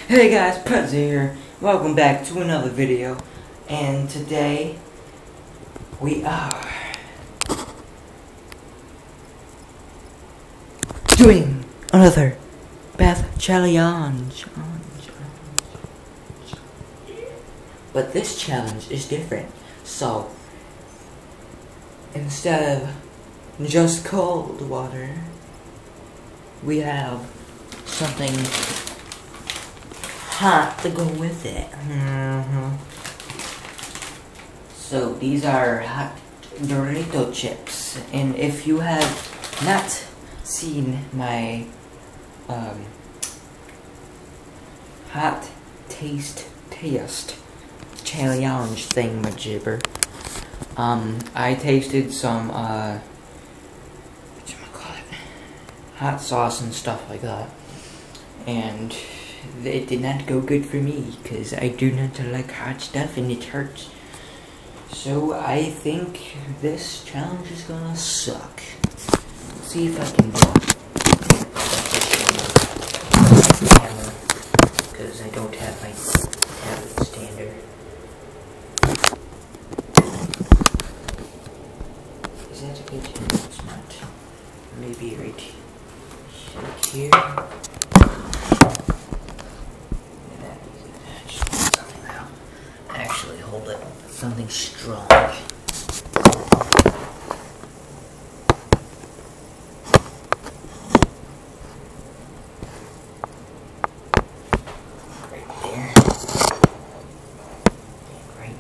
Hey guys, Pezza here. Welcome back to another video. And today we are doing another bath challenge. But this challenge is different. So instead of just cold water, we have something hot to go with it. So these are hot Dorito chips, and if you have not seen my hot taste challenge thingamajibber, I tasted some hot sauce and stuff like that, and it did not go good for me because I do not like hot stuff and it hurts. So I think this challenge is gonna suck. Let's see if I can do it. Because I don't have my tablet stander. Is that a good? No, it's not. Maybe right here. Actually, hold it. Something strong. Right there. Right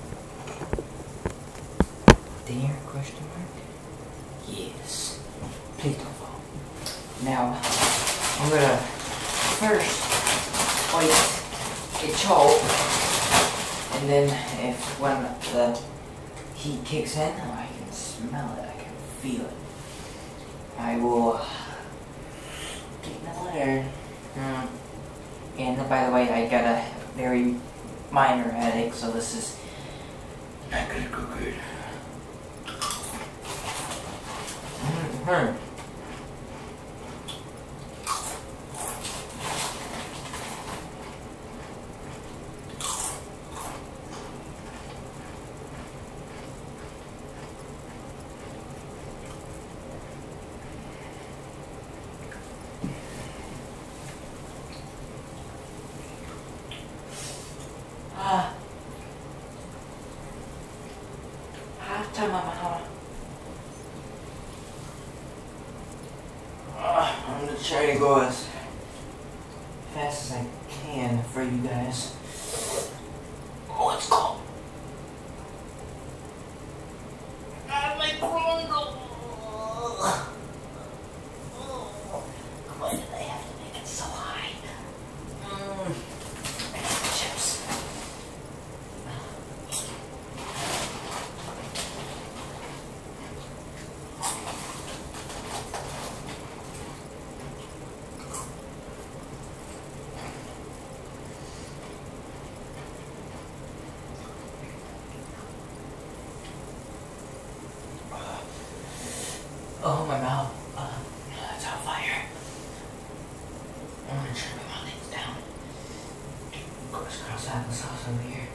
there, question mark? Yes. Please don't fall. Now, I'm gonna first hoist a choke. And then, when the heat kicks in, I can smell it, I can feel it. I will get in the water. And by the way, I got a very minor headache, so this is not gonna go good. I'm gonna try to go as fast as I can for you guys. Oh, it's cold. My grundle. Why did they have to make it so high? Chips. Oh, my mouth. It's on fire. I'm gonna try to put my legs down. Cross applesauce over here.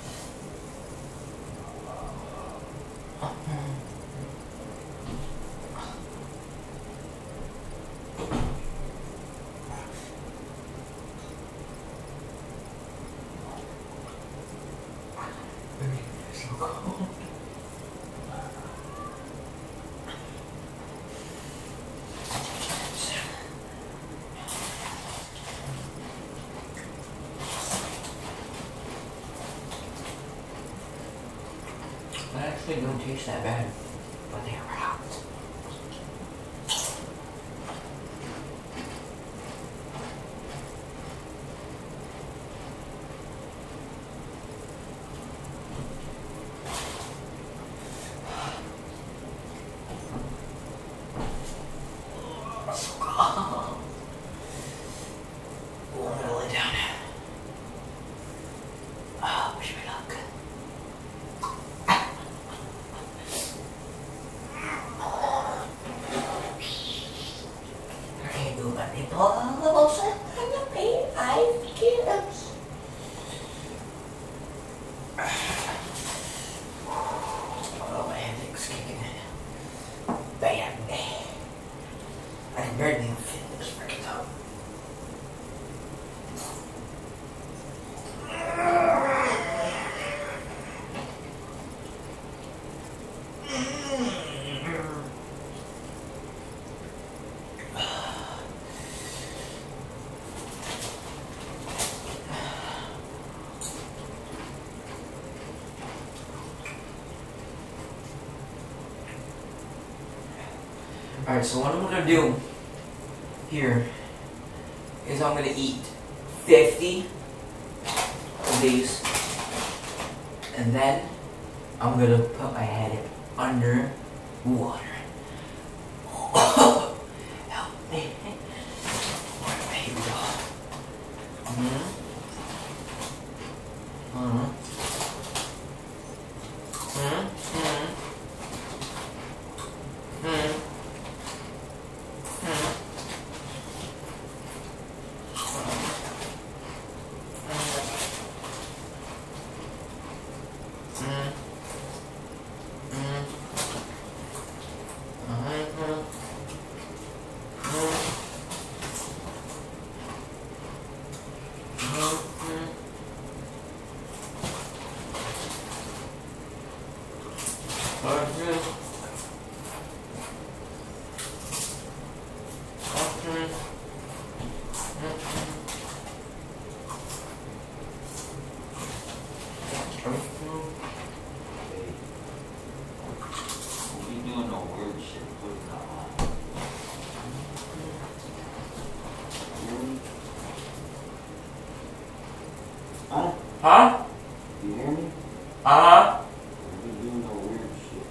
It's so cold. They actually don't taste that bad, but they are hot. Oh, I'm gonna lay down. Wish me luck. Alright, so what I'm gonna do here is I'm gonna eat 50 of these, and then I'm gonna put my head under water. Help me. Here we go. Huh? You hear me? Uh-huh. You doing no weird shit.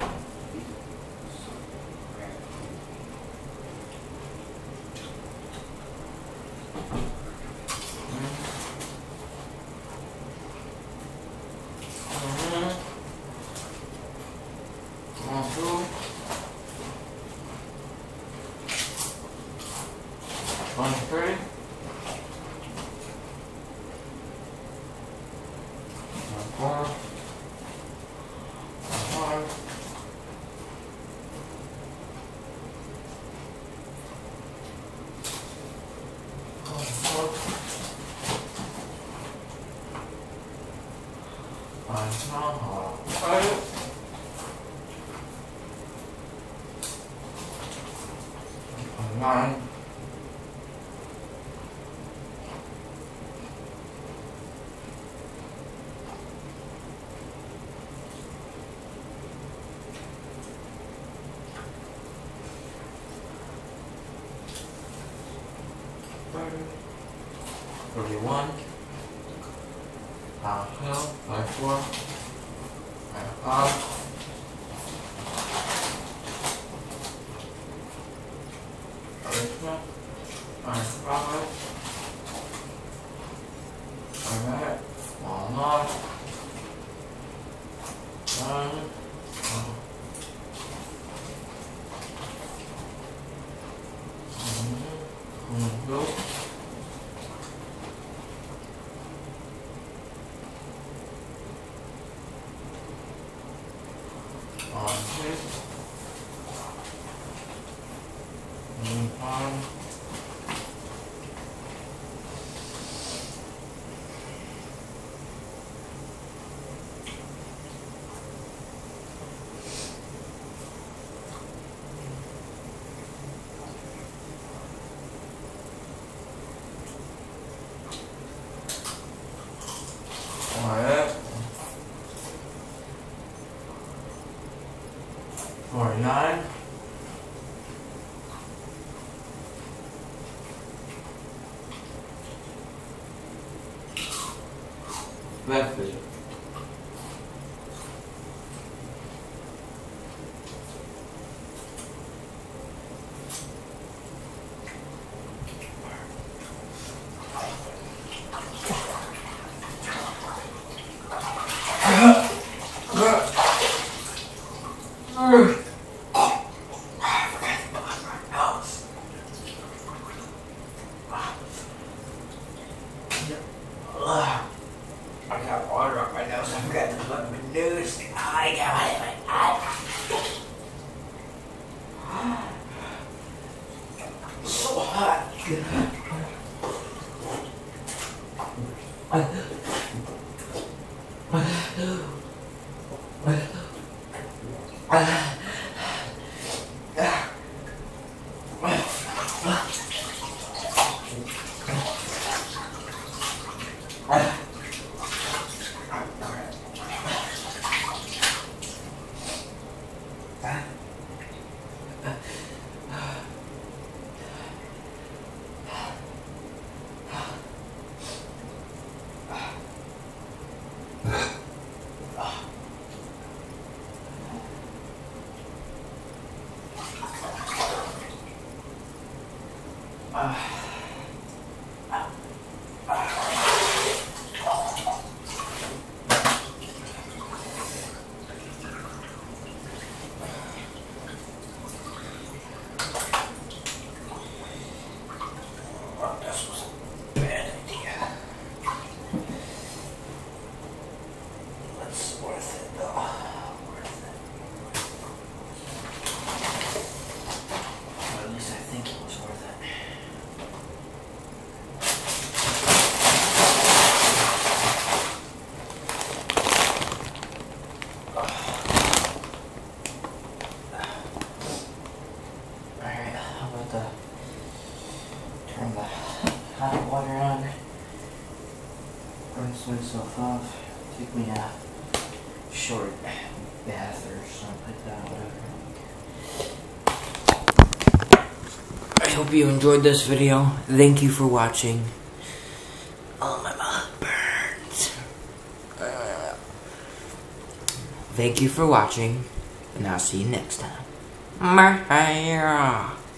Left foot. I got water up my nose. I'm getting fucking news. I got it in my eye. So hot. This was a bad idea. It's worth it though. Worth it. Or at least I think it was worth it. Alright, how about turn the hot water on, rinse myself off, take me a short bath or something like that, whatever. I hope you enjoyed this video. Thank you for watching. Oh, my mouth burns. Thank you for watching, and I'll see you next time. Bye.